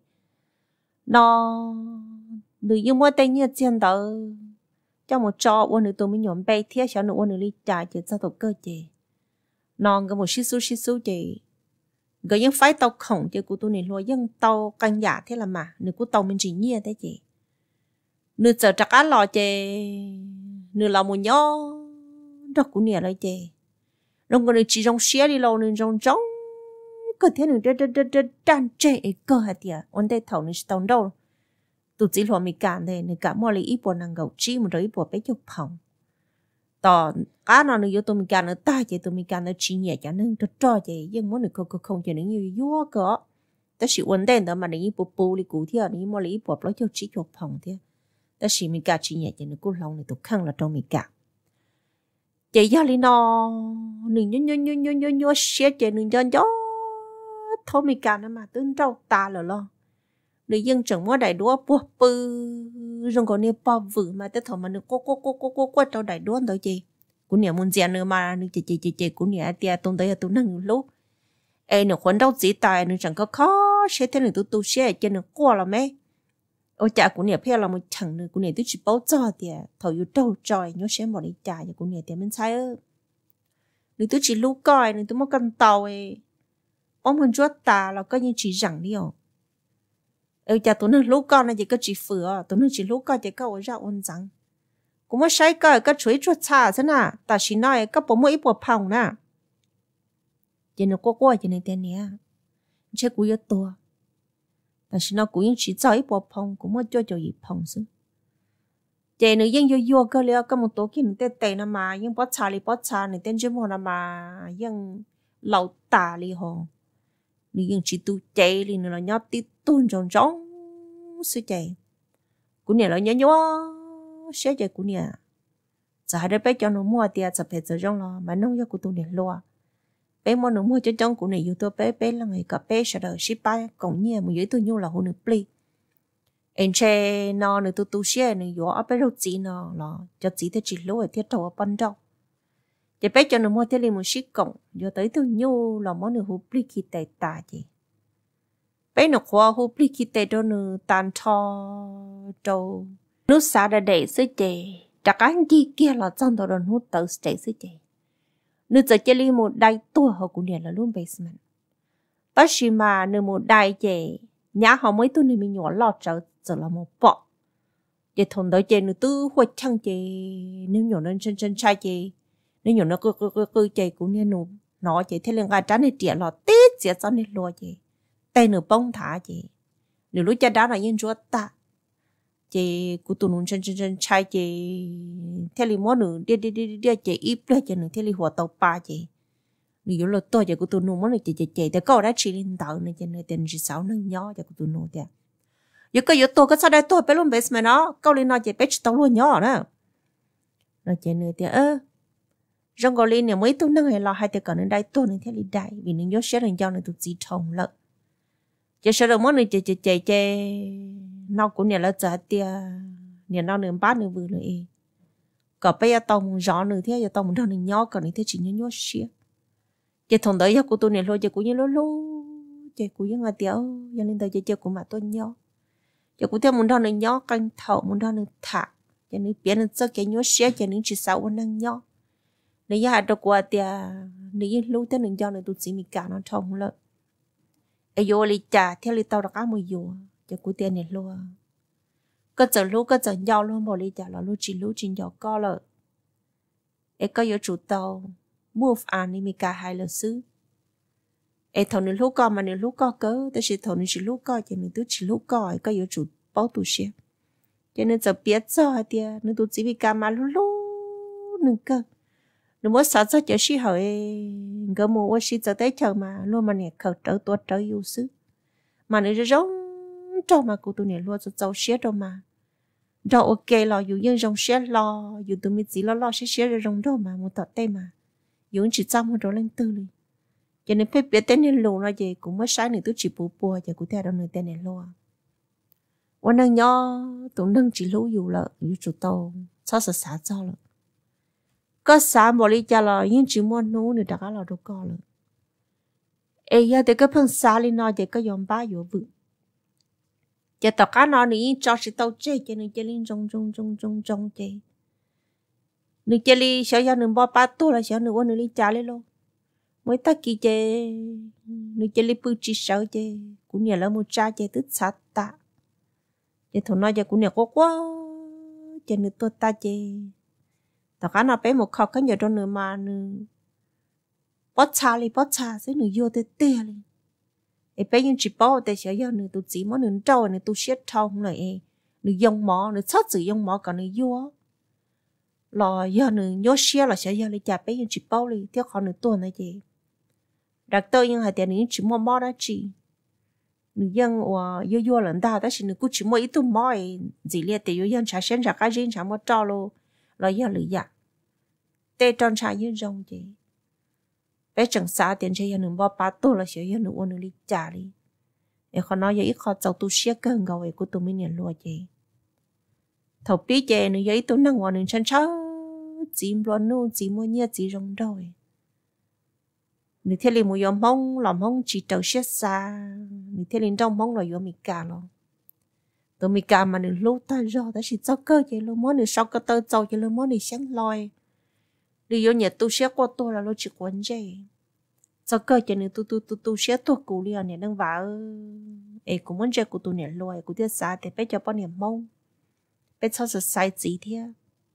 nó người yêu mua tay như tiền đó cho một trò uốn nữa tôi mới nhổm bay thế cho nó uốn nữa đi trả chỉ cho tôi cơ chị non cái một xí xú chị cái những phái tàu khổng chị của tôi này lo những tàu căng giả thế là mà nửa của tàu mình chỉ nhia thế chị nửa giờ chắc ăn lò chị nửa là một nhó đó cũng nhẹ lại chị rồi còn chỉ trong xe đi lâu nên trong cơ thể nửa đan chế cơ hả tiệt vấn đề thầu nửa tàu đâu tụi chỉ lo mình cản đây nửa cả mọi lý bộ năng gạo chi một rồi bộ bé chụp phòng tỏ cá nó nửa tụi mình cản nửa ta chỉ tụi mình cản nửa chi nhẹ cho nên cho chị nhưng muốn nửa không cho nửa nhiều vua cỡ ta chỉ vấn đề đó mà nửa bộ lý cụ thiệt nửa mọi lý bộ lấy cho chỉ chụp phòng thiệt ta chỉ mình cản chi nhẹ cho nửa cú lòng nửa tụi khăng là trong mình cản chị giờ li nó nửa nhô xe chị nửa gió thôi mình cản mà tương trâu ta là lo người dân chẳng mua đại đũa bùa bự rồi còn nè bao vử mà tới thầu mà nó cô trâu đại đũa đó chị cũng nè muốn gì nữa mà nó chị cũng nè tia tông tới tụi năng lúc ấy nó khuẩn đâu chỉ tài nó chẳng có khó sẽ thế này tụi sẽ trên nó qua là mấy ôi chả cũng nè phe là một chẳng nữa cũng nè tụi chỉ bao cho tia thầu yêu trâu trời nhớ sẽ bỏ đi trả cũng nè tia mình sai ơ nữa tụi chỉ lú coi nữa tụi mua cần tàu ấy ông mình chúa ta là coi như chỉ rằng đi không chả tụi nó lúc con này chỉ có chỉ phở tụi nó chỉ lúc con chỉ có ở ra ôn rằng cũng mới sai cái chuối chuột xa thế nè ta chỉ nói có bộ mỗi bộ phòng nè chỉ nó qua chỉ này tiền nè chứ cũng có to ta chỉ nó cũng chỉ cho ít bộ phòng cũng mới cho gì phòng chứ chỉ nó yên vô cái liệu có một tổ kia nó tệ nó mà yên bớt xa này tên chứ mà nó mà yên lẩu tả li hồ nhưng chỉ tu chạy thì nó là nhót tí tuôn rong sư chạy cũng nhẹ là nhớ sẽ chạy cũng nhẹ giờ hai đứa bé cho nó mua tiền tập thể giờ rong lo mà nông cho của tôi nhẹ lo bé mua nó mua cho trong của này YouTube bé là ngày cả bé sẽ đợi ship bay còn nhẹ mà dưới tôi nhiêu là hôm nữa play anh che nó nữa tôi share nữa vô ở bé đâu chỉ nó là cho chỉ thế chỉ lối thiết đầu ban đầu chị bé cho nó mua thế liền một ship cộng vô tới tôi nhiêu là món nữa hộp play khi tệ tà chị bé nó khoa hộp play khi tệ đó nữa tan cho trâu nước xả ra để sứ chị chắc anh gì kia là trong đó nó tự chạy sứ chị nước giờ chơi li một đai tua họ cũng nhận là luôn basement bác sĩ mà nước một đai chị nhà họ mới tôi nên mình nhỏ lọt trở là một bọ chị thôn đó chị nước tư hoa chăng chị nếu nhỏ lên chân trai chị nếu nhỏ nó cứ chị cũng như nó chị thế liền gai trán này trẻ lọt tít chị cho nên lùa chị tay nửa bông thả chị nếu lúc cha đó là yên chúa ta chị của tụi nó chân trai chị theo li món nữa đi chị ít ra chị nữa theo li hòa tàu pa chị nếu là tôi chị của tụi nó món này chị để câu đã chỉ lên tàu này chị này tiền chỉ sáu nâng nhỏ chị của tụi nó thế giờ cái giờ tôi có sao đây tôi phải luôn base mà nó câu lên nó chị bé chỉ tàu luôn nhỏ nữa rồi chị nữa thì trong gọi lên này mấy tôi nâng hay là hai tay còn đến đây tôi nên theo li đại vì nó nhớ sẽ lên cho nên tụi chị thông lận chị sợ được món này chị nó cũng nhớ là trả tiền nhớ nó nửa bát nửa vừa nữa có bây giờ tao muốn rõ nữa thế giờ tao muốn đâu nửa nhỏ còn thế chỉ nhớ xía chị thằng đấy của tôi này thôi chị cũng như lố chị cũng như ngài tiểu cho nên tôi chị cũng mà tôi nhớ chị cũng theo muốn đâu nửa nhỏ canh thầu muốn đâu nửa thả cho nên biết nó cho cái nhớ xía cho nên chỉ sao vẫn đang nhỏ nếu như hai đứa qua tiền nếu như lúc thế nửa nhỏ nữa tôi chỉ mình cả nó thông lợn ai vô li trả theo li tao đã cá mùi vô cho của tiền này luôn có giờ lúc có giờ nhau luôn bỏ đi chả là lúc chỉ nhau có là ấy có yếu chủ tàu move an đi mình cả hai là xứ ấy thầu nữa lúc có mà nữa lúc có cớแต่是thầu nữa chỉ lúc có cho nên tôi chỉ lúc có ấy có yếu chủ bao tu xe cho nên giờ biết cho thì nữa tôi chỉ bị cảm mà lúc nữa cơ nữa mỗi sáng giờ chỉ xí hỏi cái mua xí giờ tới chờ mà luôn mà nè khẩu trở tuột trở yêu xứ mà nữa giống cho mà cô tôi nè luôn cho cháu xé đâu mà rồi ok là dù dân rong xé lo dù tụi mình chỉ lo xé rồi rong đâu mà một tọt tay mà dù chỉ chăm một rồi lên tư đi cho nên phải biết tên nên luôn là gì cũng mới sáng này tôi chỉ bù bùa và cũng theo đó người tên này luônวันนั้นย่อตรงนั้น只รู้อยู่了อยู่จุดโตชอบศึกษาเจ้า了ก็สามบริจาคยิ่งจิมวนนู้นเนี่ยดักเราดูก่อนเลยเอ้ยเด็กก็เพิ่งสาลีนอเด็กก็ยอมบ้าอยู่บึจะต่อการนอนนี่จอสิโตเจ๊จะนึกจะลินจงเจ๊นึกจะลิเสียยาหนึ่งบ่ป้าตัวละเสียหนึ่งวันนึงลิจ่าเลยลูกmới ta kỳ จ๊นึกจะลิปืนจีเสาเจ๊กูเนี่ยแล้วมูจ้าเจ๊ตึ๊ดสัตตาเจ๊ถนนจะกูเนี่ยก็ว่าเจ๊นึกตัวตาเจ๊แต่การเอาไปหมดเขาก็อย่าโดนเนื้อมาเนื้อป๊อดชาซึ่งเนื้อโยเตะเลยไอ้ไปยังจีบป้อแต่เสียยาเนื้อตัวจีมันเนื้อเจ้าเนื้อตัวเช็ดทองเลยเนื้อยงหมอเนื้อชอบจือยงหมอกับเนื้อโย่รอยาเนื้อโยเชียหรอเสียยาเลยจ่าไปยังจีบป้อเลยเที่ยวเขาเนื้อตัวนั่นเจ๊ดักเตอร์ยังหาแต่เนื้อจีมอได้จีหนูยังว่ายั่วหลังตาแต่ฉันหนูกูชิมว่าอีตัวมอจีเลียแต่ยั่วยังชาเส้นจากการเรียนชามว่าเจ้าโลเรายั่วหรือยังแต่ตอนชายั่วจงจีไปจังสาเตียนใช้ยังหนึ่งบ่ป้าตัวละเสียยังหนึ่งวันหนึ่งลิจ่าเลยไอ้คนน้อยยังอีกเขาเจ้าตัวเชี่ยเกินเขาไอ้กูตัวไม่เนี่ยรัวจีถกปีเจหนูยังอีตัวนั่งวันหนึ่งฉันเช้าจีมร้อนนู่จีมัวเนี่ยจีรงดอยหนูเที่ยวลิมูยอมห้องหล่อมห้องจีเต่าเชี่ยซาหนูเที่ยวลินจ้องห้องหล่อยอมีกาหรอตัวมีกามาหนูรู้ตารอแต่สิเจ้าเกิดใจรู้มั้งหนูชอบก็เตอเจ้าใจรู้มั้งหนูเสียงลอยหนูยังเนี่ยตัวเชี่ยกว่าตัวละรู้จิกวันใจเจ้าเกิดใจหนูตัวเชี่ยตัวกูเรียเนี่ยนั่งว่าเอ้กูมันใจกูตัวเนี่ยลอยกูเที่ยวซาแต่ไปจะป้อนเนี่ยมองไปชอบจะใส่จีเที่ยว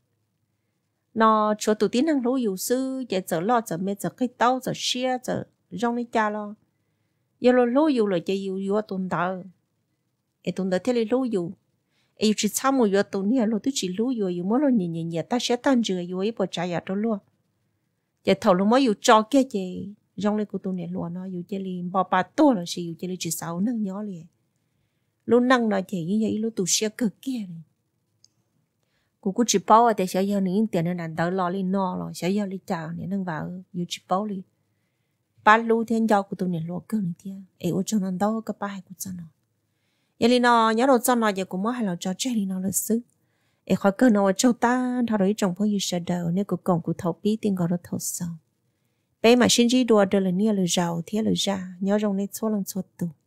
nó cho tụi tin năngรู้อยู่ซื้อจะเจอรอจะไม่จะcái taoจะเชียจะรองนี่จ้าlo giờ loรู้อยู่เลยจะอยู่ตุนเตอไอ้ตุนเตอที่รู้อยู่ไอ้อยู่ที่ช้ำอยู่ตุนเนี่ยเราตัวจีรู้อยู่มั้งเราเนี่ยตาเสียตันเจืออยู่ไอ้ปวดใจอยากตัวล้วนจะถอดลงมาอยู่จอแก่จะรองเลยกูตัวเนี่ยล้วนเนาะอยู่จะลีบ่ปาโต้เลยสิอยู่จะลีจีสาวนั่งย้อเลยรู้นั่งหน่อยจะยิ่งใหญ่รู้ตัวเสียเกิดแก่เลยกูchỉ bảoแต่เสียยาหนึ่งtiền nên đỡ lo lên no rồiเสียยาเลยจ่าเนี่ยนั่งvàoอยู่chỉ bảoเลยป้ารู้ที่ยาวกูตัวเนี่ยรัวเกินเดียวเออจนนั่นดอก็ป้าให้กูจะนอนยาลีนอยาเราจะนอนอย่ากูมั่วให้เราจะเจลีนอเลยซื้อเออขอเกินเอาเจ้าตาถ้าเราจงพออยู่เสด็จเนี่ยกูกงกูทบปีติงก็เราทบเศร้าไปมาชิ้นจีดัวเดินเลยเนี่ยเลยเจ้าเที่ยวเลยจ้าย้อนลงในชั่วลงชั่วตัว